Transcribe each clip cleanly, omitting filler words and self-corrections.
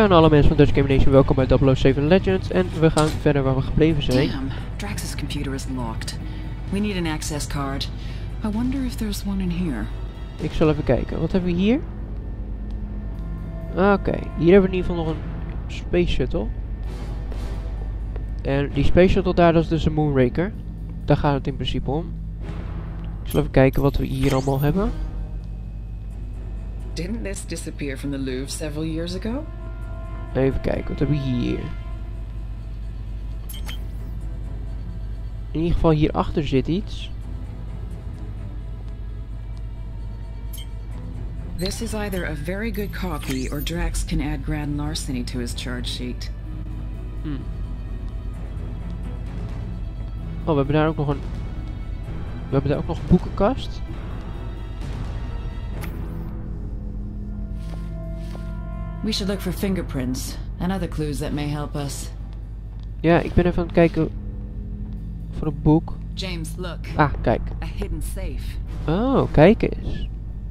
Dag aan alle mensen van Dutch Game Nation, welkom bij 007 Legends en we gaan verder waar we gebleven zijn. Damn, Drax's computer is locked. We need an access card. I wonder if there's one in here. Ik zal even kijken, wat hebben we hier? Oké, hier hebben we in ieder geval nog een Space Shuttle. En die Space Shuttle daar, dat is dus een Moonraker. Daar gaat het in principe om. Ik zal even kijken wat we hier allemaal hebben. Didn't this disappear from the Louvre several years ago? Even kijken, wat hebben we hier? In ieder geval hierachter zit iets. This is either a very good copy or Drax can add grand larceny to his charge sheet. Oh, we hebben daar ook nog een... We hebben daar ook nog een boekenkast. We should look for fingerprints and other clues that may help us. Ja, ik ben even aan het kijken voor een boek. James, look. Ah, kijk. A hidden safe. Oh, kijk eens.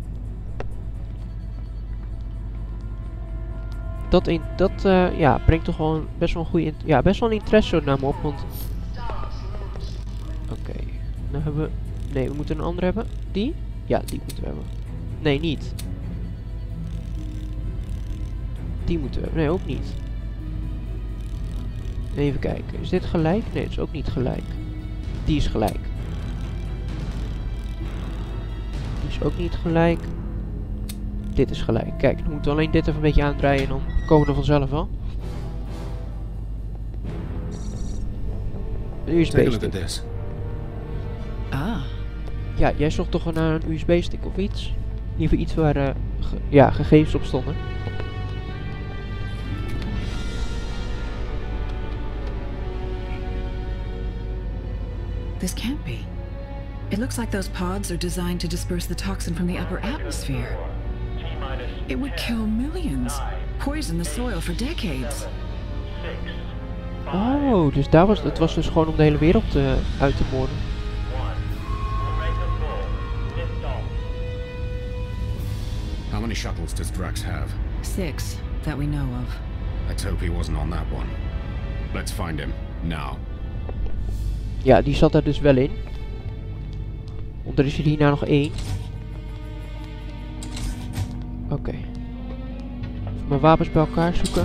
Dat ja, brengt toch gewoon best wel een goede... Ja, best wel een interesse naar me op, want... Oké, nou hebben we... Nee, we moeten een andere hebben. Die? Ja, die moeten we hebben. Nee, niet. Die moeten we hebben. Nee, ook niet. Even kijken. Is dit gelijk? Nee, het is ook niet gelijk. Die is gelijk. Die is ook niet gelijk. Dit is gelijk. Kijk, dan moeten we alleen dit even een beetje aandraaien en dan komen we er vanzelf wel. Een USB-stick. Ah. Ja, jij zocht toch naar een USB-stick of iets? In ieder geval iets waar ja, gegevens op stonden. This can't be. It looks like those pods are designed to disperse the toxin from the upper atmosphere. It would kill millions, poison the soil for decades. Oh, dus daar was het was dus gewoon om de hele wereld uit te moorden. How many shuttles does Drax have? 6, that we know of. Let's hope he wasn't on that one. Let's find him, now. Ja, die zat er dus wel in. Want er is er hierna nog 1. Oké. Even mijn wapens bij elkaar zoeken.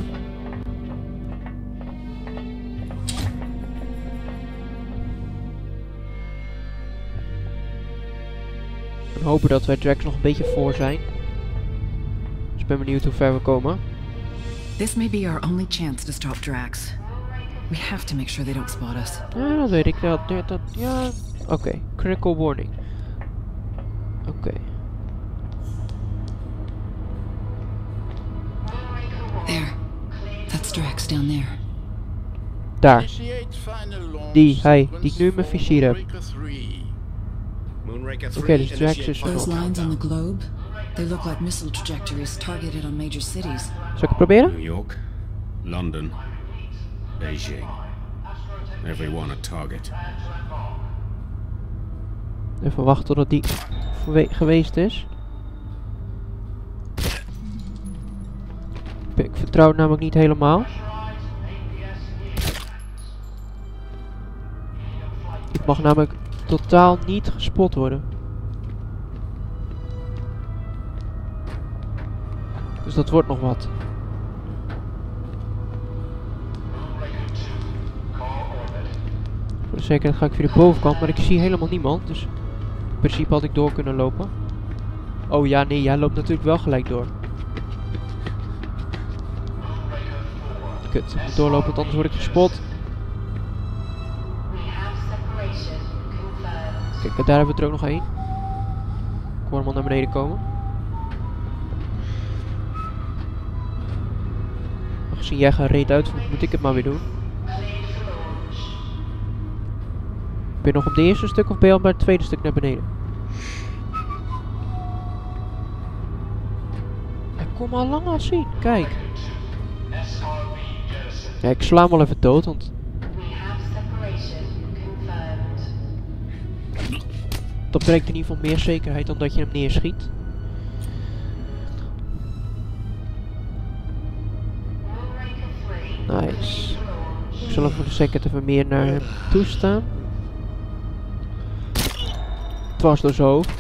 En hopen dat wij Drax nog een beetje voor zijn. Dus ik ben benieuwd hoe ver we komen. This may be our only chance to stop Drax. We have to make sure they don't spot us. Ja, dat weet ik. Ja. Oké, critical warning. Oké. There. That's Drax down there. Daar. Die ik nu in mijn vizier heb. Oké, dus Drax is Those erop. lines on the globe, they look like missile trajectories targeted on major cities. Zal ik het proberen? New York, London, Beijing. Everyone a target. Even wachten totdat die geweest is. Ik vertrouw het namelijk niet helemaal. Ik mag namelijk totaal niet gespot worden. Dus dat wordt nog wat. Voor de zekerheid ga ik via de bovenkant, maar ik zie helemaal niemand. Dus in principe had ik door kunnen lopen. Oh ja, nee, jij loopt natuurlijk wel gelijk door. Kut, ik moet doorlopen, want anders word ik gespot. Kijk, daar hebben we er ook nog één. Ik hoor hem al naar beneden komen. Aangezien jij gereed uitvoert, moet ik het maar weer doen. Ben je nog op het eerste stuk of ben je al bij het tweede stuk naar beneden? Ik kom al lang al zien, kijk. Ja, ik sla hem wel even dood, want... Dat brengt in ieder geval meer zekerheid dan dat je hem neerschiet. Nice. Ik zal voor de second even meer naar hem toestaan. Dwars door zijn hoofd.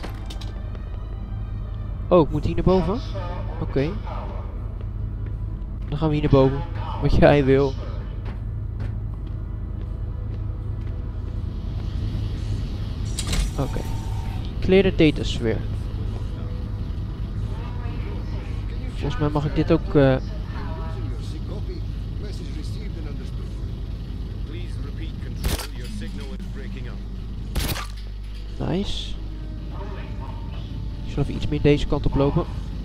Oh, ik moet hier naar boven? Oké. Dan gaan we hier naar boven. Wat jij wil. Oké. Clear the data sphere. Volgens mij mag ik dit ook... Nice. Ik zal even iets meer deze kant op lopen.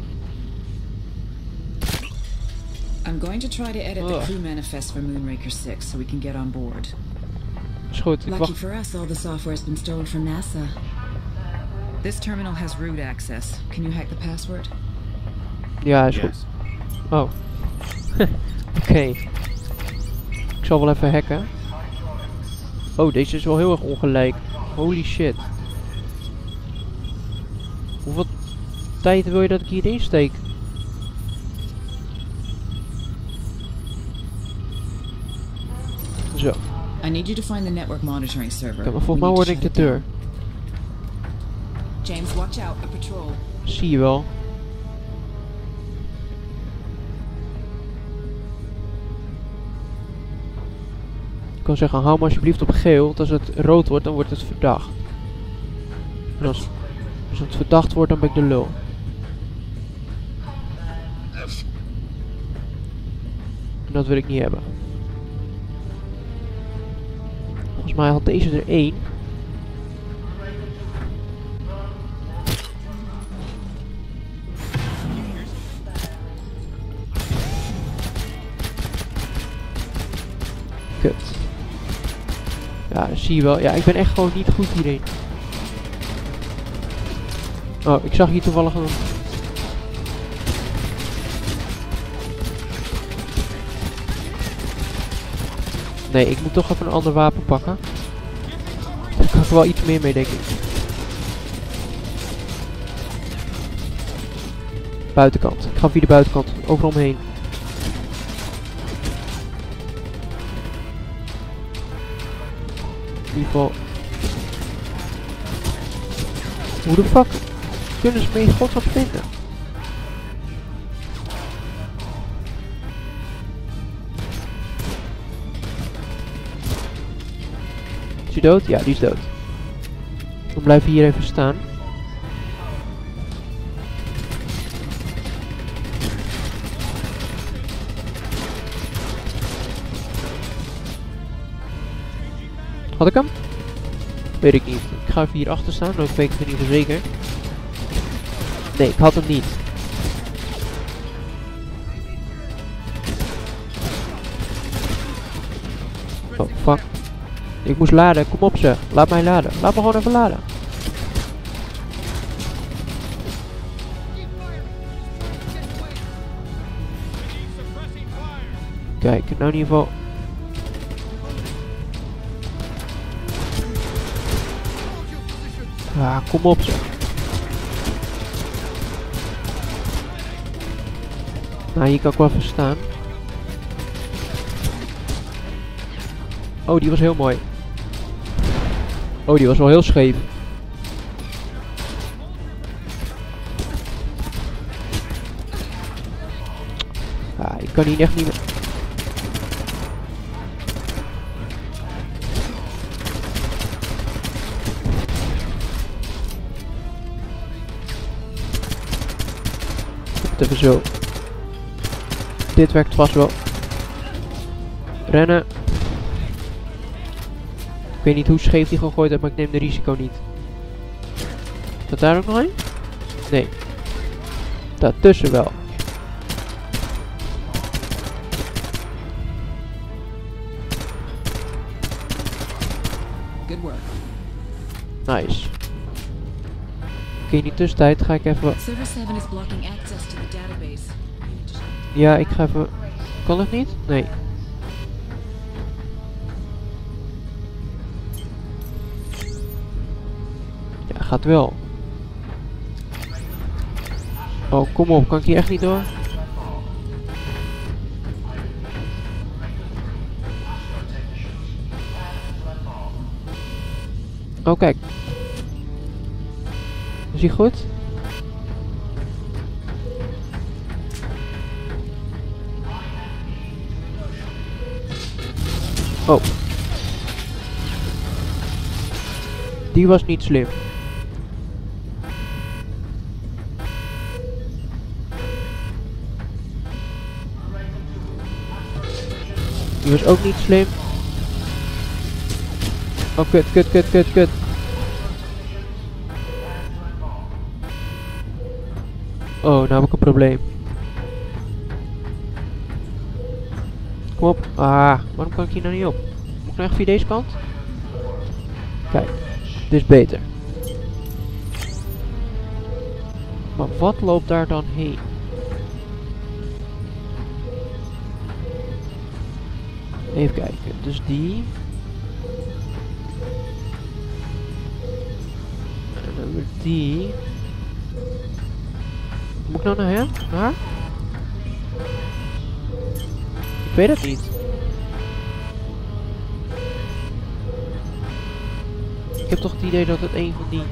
I'm going to try to edit the crew manifest for Moonraker 6 so we can get on board. Is goed, ik Lucky wacht. for us, all the software has been stolen from NASA. This terminal has root access. Can you hack the password? Ja, is goed. Oh. Oké. Ik zal wel even hacken. Oh, deze is wel heel erg ongelijk. Holy shit. Hoeveel tijd wil je dat ik hierin steek? Zo. I need you to find the network monitoring server. Kijk, maar volgens mij word ik de deur. James, watch out, a patrol. Zie je wel. Ik kan zeggen, hou maar alsjeblieft op geel, want als het rood wordt, dan wordt het verdacht. En als het verdacht wordt, dan ben ik de lul. En dat wil ik niet hebben. Volgens mij had deze er 1. Kut. Ja, dat zie je wel. Ja, ik ben echt gewoon niet goed hierin. Oh, ik zag hier toevallig een... Nee, ik moet toch even een ander wapen pakken. Daar kan ik wel iets meer mee, denk ik. Buitenkant. Ik ga via de buitenkant. Overal omheen. In ieder geval. Hoe de fuck kunnen ze me in godsnaam vinden? Is hij dood? Ja, die is dood. Dan blijven we hier even staan. Had ik hem? Weet ik niet. Ik ga even hier achter staan, dan weet ik het in ieder geval zeker. Nee, ik had hem niet. Oh, fuck. Ik moest laden, kom op zeg. Laat mij laden. Laat me gewoon even laden. Kijk, nou in ieder geval... Ah, kom op zeg. Nou, hier kan ik wel even staan. Oh, die was heel mooi. Oh, die was wel heel scheef. Ah, ik kan hier echt niet meer... Even zo. Dit werkt vast wel. Rennen. Ik weet niet hoe scheef die gegooid heeft, maar ik neem de risico niet. Staat daar ook nog een? Nee. Daartussen wel. Good work. Nice. Oké, in die tussentijd ga ik even... Server 7 is blocking access to the database. Ja, ik ga even... Kan het niet? Nee. Ja, gaat wel. Oh, kom op. Kan ik hier echt niet door? Oh, kijk. Is hij goed? Oh. Die was niet slim. Die was ook niet slim. Oh, kut. Oh, nou heb ik een probleem. Kom op. Ah, waarom kan ik hier nou niet op? Moet ik nou echt via deze kant? Kijk, dit is beter. Maar wat loopt daar dan heen? Even kijken, dus die. En dan hebben we die. Moet ik nou naar hem? Naar? Ik weet het niet. Ik heb toch het idee dat het een van die...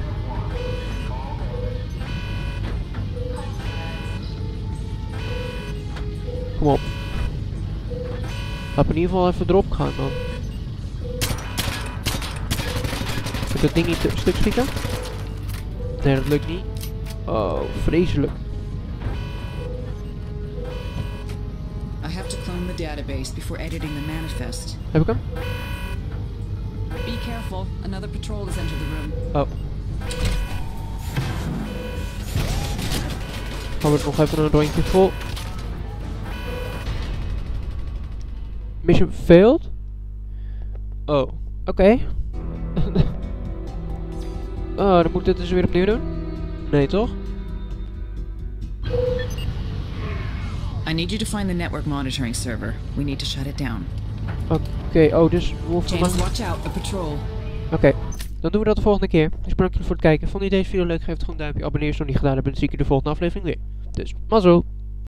Kom op. Laat me in ieder geval even erop gaan dan. Moet ik dat ding niet stuk schieten? Nee, dat lukt niet. Oh, vreselijk. I have to clone the database before editing the manifest. Heb ik hem? Be careful, another patrol has entered the room. Oh. Gaan we nog even een rondje vol. Mission failed? Oh, oké. Oh, dan moet ik dit dus weer opnieuw doen? Nee, toch? I need you to find the network monitoring server. We need to shut it down. Oké, oh, dus we hoeven James, watch out, a patrol. Oké, dan doen we dat de volgende keer. Dus bedankt jullie voor het kijken. Vond je deze video leuk? Geef het gewoon een duimpje. Abonneer als je nog niet gedaan hebt. En dan zie ik je de volgende aflevering weer. Dus, mazzel!